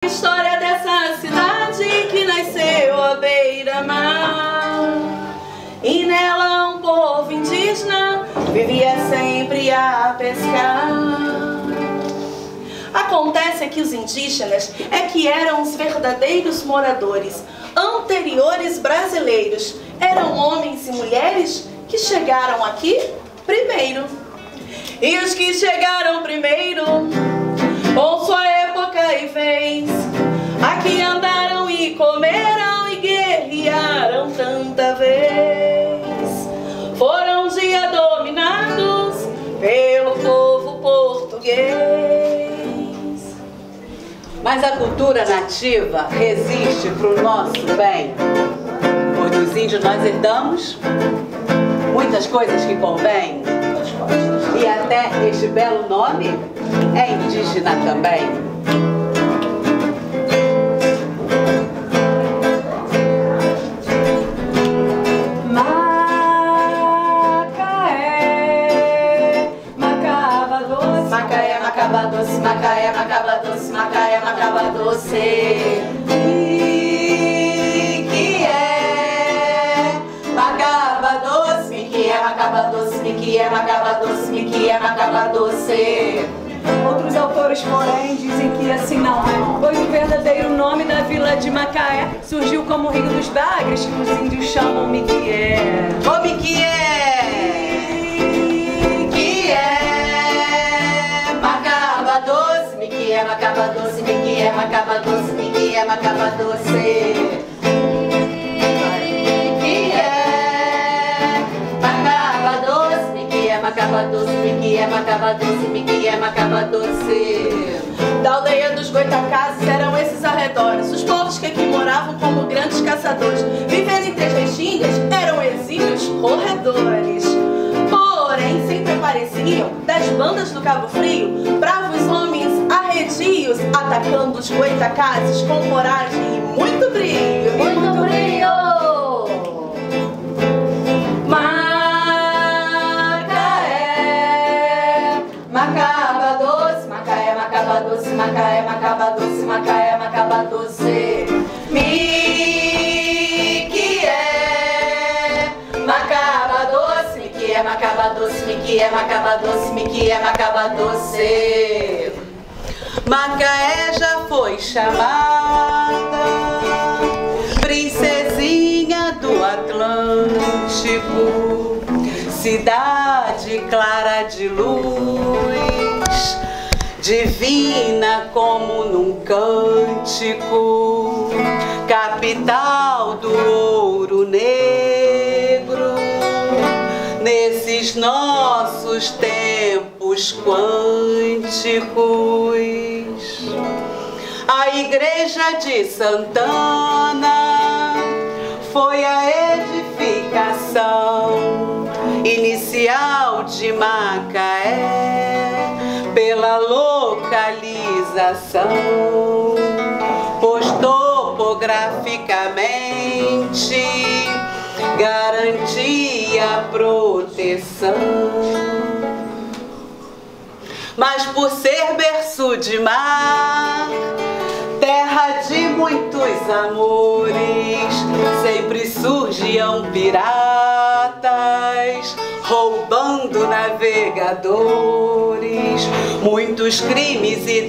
história dessa cidade que nasceu à beira-mar. E nela um povo indígena vivia sempre a pescar. Acontece que os indígenas que eram os verdadeiros moradores, anteriores brasileiros. Eram homens e mulheres que chegaram aqui primeiro. E os que chegaram primeiro, com sua época e vez, aqui andaram e comeram e guerrearam tanta vez. Foram um dia dominados pelo povo português. Mas a cultura nativa resiste pro nosso bem, pois dos índios nós herdamos muitas coisas que convém. E até este belo nome é indígena também. Macaé, macaba doce, Macaé, macaba doce, Macaé, macaba doce. Que é macaba doce, que é macaba doce, que é macaba doce, que é macaba doce. Outros autores, porém, dizem que assim não é, pois o verdadeiro nome da vila de Macaé surgiu como Rio dos Bagres, que os índios chamam Miquié. Ô Miquié! Macaba doce, Miquié, macaba doce, Miquié, macaba doce, Miquié, macaba doce. Macaba doce, Miquié, macaba doce, Miquié, macaba doce. Da aldeia dos Goitacazes eram esses arredores, os povos que aqui moravam como grandes caçadores, vivendo entre as restingas, eram exímios corredores. Porém, sempre apareciam das bandas do Cabo Frio bravos homens arredios, atacando os Goitacazes com coragem e muito brilho. Muito brilho! Macaba doce, Macaé, macaba doce, Macaé, macaba doce, Macaé, macaba doce. Miquié, macaba doce, Miquié, macaba doce, Miquié, macaba doce, Miquié, macaba doce. Macaé já foi chamada princesinha do Atlântico, cidade clara de luz, divina como num cântico, capital do ouro negro, nesses nossos tempos quânticos. A igreja de Santana foi a edificação inicial de Macaé pela localização, pois topograficamente garantia proteção. Mas por ser berço de mar, terra de muitos amores, sempre surgiam piratas, roubando navegadores, muitos crimes e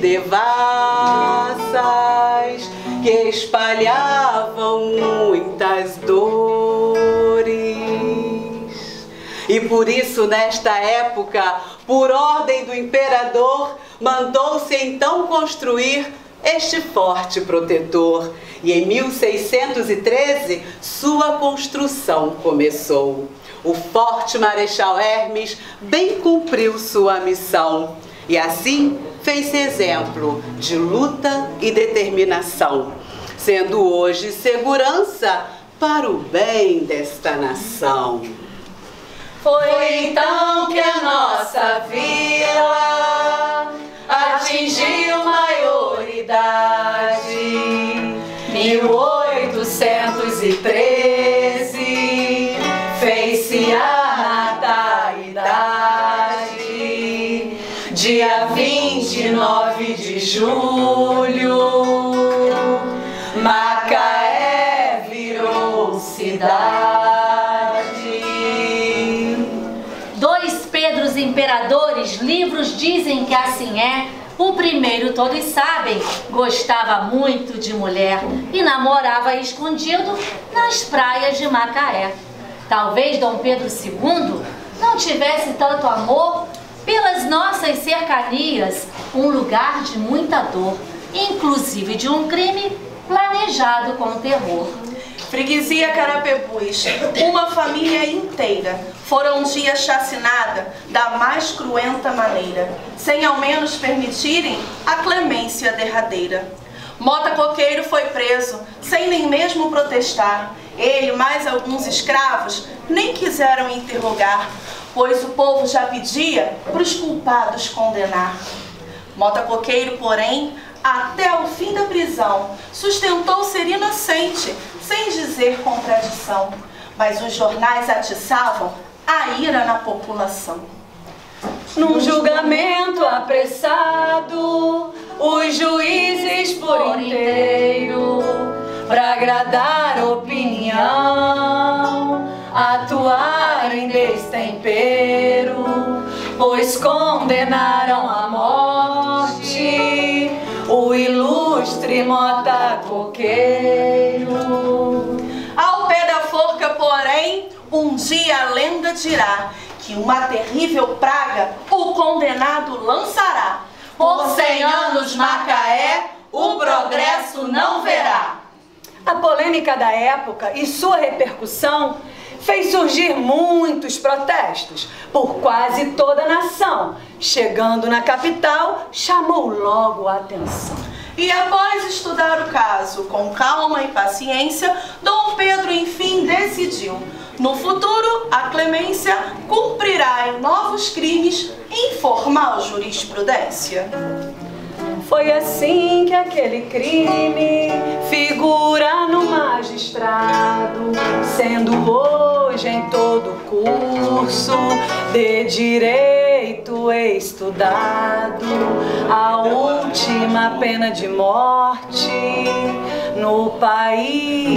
devassas que espalhavam muitas dores. E por isso, nesta época, por ordem do imperador, mandou-se então construir este forte protetor. E em 1613, sua construção começou. O forte Marechal Hermes bem cumpriu sua missão e assim fez exemplo de luta e determinação, sendo hoje segurança para o bem desta nação. Foi então que a nossa vila atingiu maioridade, 1813, fez-se a natalidade, dia 29 de julho. assim é. O primeiro, todos sabem, gostava muito de mulher e namorava escondido nas praias de Macaé. Talvez Dom Pedro II não tivesse tanto amor pelas nossas cercanias, um lugar de muita dor, inclusive de um crime planejado com terror. Freguesia Carapebus, uma família inteira, fora um dia chacinada da mais cruenta maneira, sem ao menos permitirem a clemência derradeira. Mota Coqueiro foi preso, sem nem mesmo protestar. Ele e mais alguns escravos nem quiseram interrogar, pois o povo já pedia para os culpados condenar. Mota Coqueiro, porém, até o fim da prisão, sustentou ser inocente, sem dizer contradição. Mas os jornais atiçavam a ira na população. Num julgamento apressado, os juízes por inteiro, pra agradar a opinião, atuaram em destempero, pois condenaram à morte o ilustre Mota Coqueiro. Ao pé da forca, porém, um dia a lenda dirá que uma terrível praga o condenado lançará. Por 100 anos Macaé, o progresso não verá. A polêmica da época e sua repercussão fez surgir muitos protestos por quase toda a nação. Chegando na capital, chamou logo a atenção. E após estudar o caso com calma e paciência, Dom Pedro enfim decidiu: no futuro, a clemência cumprirá em novos crimes em formal jurisprudência. Foi assim que aquele crime figura no magistrado, sendo hoje em todo curso de direito estudado a última pena de morte no país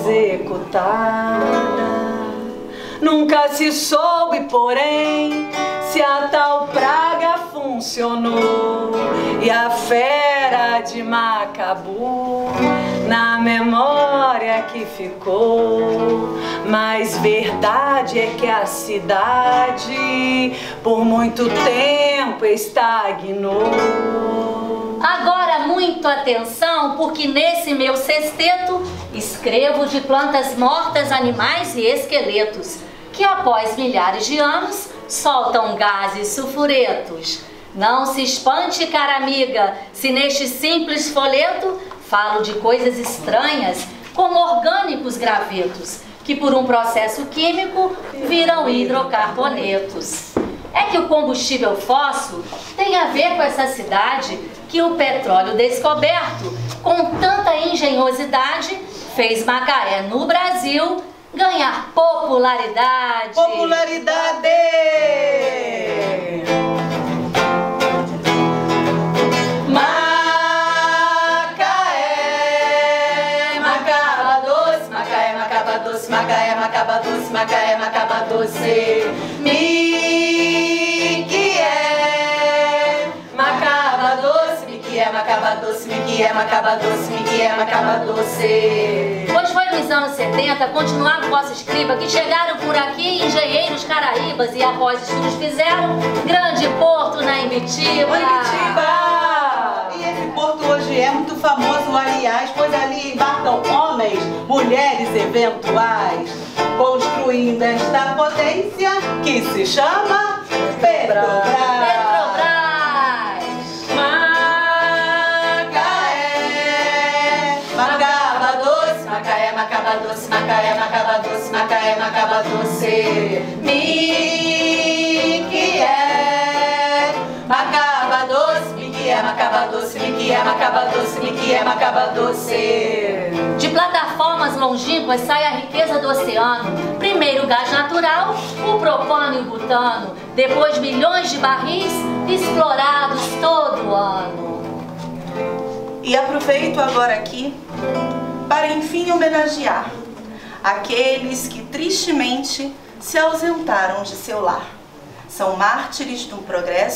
executada. Nunca se soube, porém, se a tal praga funcionou e a fera de Macabu na memória que ficou. Mas verdade é que a cidade por muito tempo estagnou. Agora muito atenção, porque nesse meu sexteto escrevo de plantas mortas, animais e esqueletos, que após milhares de anos soltam gases sulfuretos. Não se espante, cara amiga, se neste simples folheto falo de coisas estranhas, como orgânicos gravetos, que por um processo químico viram hidrocarbonetos. É que o combustível fóssil tem a ver com essa cidade que o petróleo descoberto, com tanta engenhosidade, fez Macaé no Brasil ganhar popularidade. Popularidade! Macaé, Macaba doce, Macaé, Macaba doce, Macaé, Macaba doce, Macaé, Macaba doce. Macaba doce, Macaba doce, Macaba doce. Pois foi nos anos 70, continuava o vosso escriba, que chegaram por aqui engenheiros caraíbas e após estudos fizeram grande porto na Imbitiba. E esse porto hoje é muito famoso, aliás, pois ali embarcam homens, mulheres eventuais, construindo esta potência que se chama Petrobras. Macaba doce, Macaé, Macaba doce, Macaé, Macaba doce. Miquié, Macaba doce, Miquié, Macaba doce, Miquié, Macaba doce, Miquié, Macaba doce. De plataformas longínquas sai a riqueza do oceano. Primeiro o gás natural, o propano e o butano. Depois milhões de barris explorados todo ano. E aproveito agora aqui para enfim homenagear aqueles que tristemente se ausentaram de seu lar. São mártires do progresso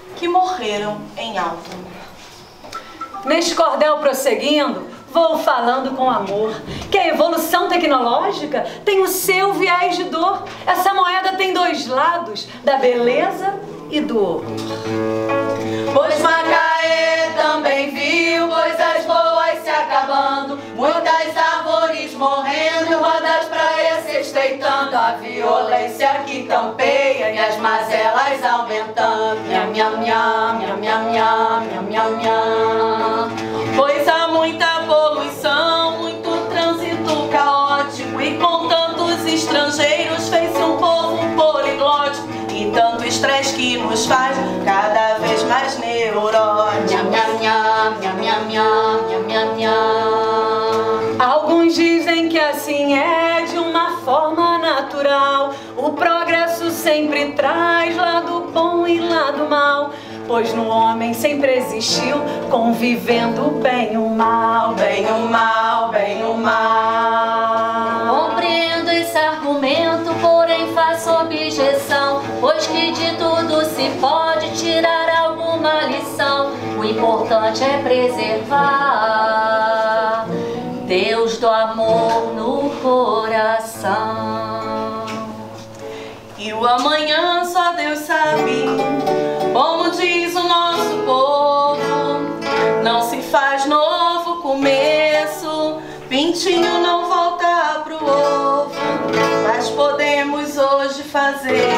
que morreram em alto mar. Neste cordel prosseguindo, vou falando com amor que a evolução tecnológica tem o seu viés de dor. Essa moeda tem dois lados, da beleza e do horror. Pois Macaé também viu coisas boas se acabando, muitas árvores morrendo e rodas praias se estreitando, a violência que campeia e as mazelas aumentando. Nham, nham, nham, nham, nham, nham, nham, nham, nham. Pois há muita poluição, muito trânsito caótico, e com tantos estrangeiros fez-se um povo poliglótico, e tanto estresse que nos faz cada vez mais neuróticos. Nham, nham, nham, nham, nham, nham, nham, nham. Alguns dizem que assim é de uma forma natural. O progresso sempre traz lado bom e lado mal, pois no homem sempre existiu convivendo o bem e o mal, bem e o mal, bem e o mal. Compreendo esse argumento, porém faço objeção, pois que de tudo se pode tirar alguma lição. O importante é preservar Deus do amor no coração. E o amanhã só Deus sabe, como diz o nosso povo, não se faz novo começo, pintinho não volta pro ovo, mas podemos hoje fazer,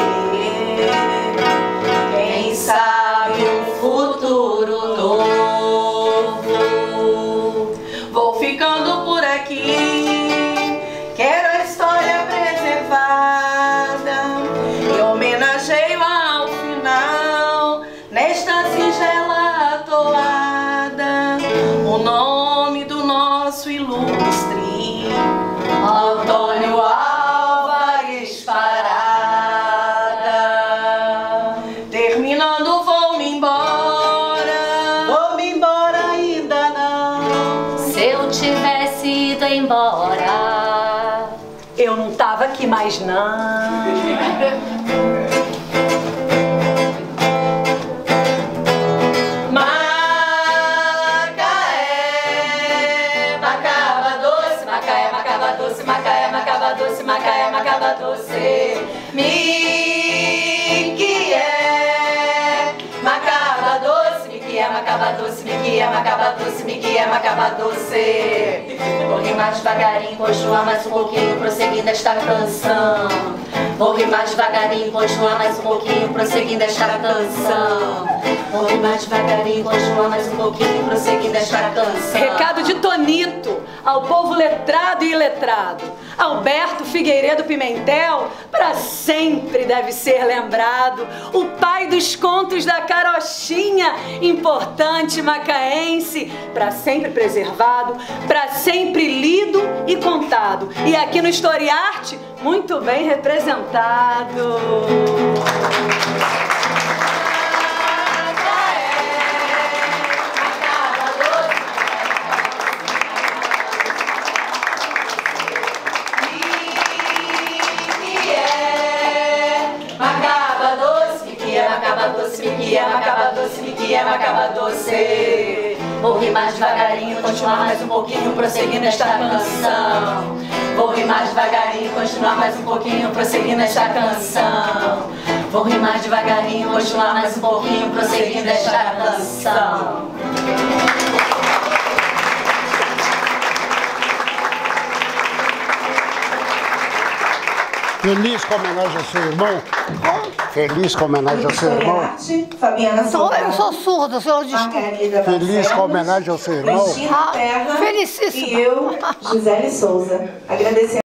quem sabe, um futuro novo. Vou ficando por aqui, quero a história preservada e homenageio ao final, nesta singela toada, o nome do nosso ilustre Antônio Álvares Parada. Terminando, vou-me embora. Vou-me embora ainda não. Se eu tivesse ido embora, Eu não tava aqui mais não. Macaé, macaba doce, Macaé, macaba doce, Macaé, macaba doce, Macaé, macaba doce. Miquié, macaba doce, Miquié, macaba doce, Miquié, macaba doce, Miquié, macaba doce. Vou rimar devagarinho, continuar mais um pouquinho, prosseguindo esta canção. Vou rimar devagarinho, continuar mais um pouquinho, prosseguindo esta canção. Vou rimar devagarinho, continuar mais um pouquinho, prosseguindo esta canção. Recado de Tonito ao povo letrado e iletrado. Alberto Figueiredo Pimentel para sempre deve ser lembrado. O pai dos contos da carochinha, importante macaense, para sempre preservado, para sempre lido e contado. E aqui no Historiarte, muito bem representado. Macaba doce, Miquié, macaba doce, Miquié, macaba doce, Miquié, macaba doce. Vou rimar devagarinho, continuar mais um pouquinho, prosseguindo esta canção. Vou rimar devagarinho, continuar mais um pouquinho, prosseguindo esta canção. Vou rimar devagarinho, continuar mais um pouquinho, prosseguindo esta canção. Feliz com a homenagem ao seu irmão. Feliz com a homenagem ao seu irmão. Fabiana Eu sou surda, o senhor desculpa. Feliz com a homenagem ao seu irmão. Cristina Terra Felicíssima. e eu, Gisele Souza. Agradecemos.